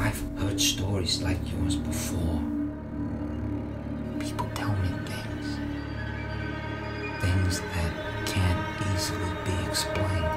I've heard stories like yours before. People tell me things that can't easily be explained.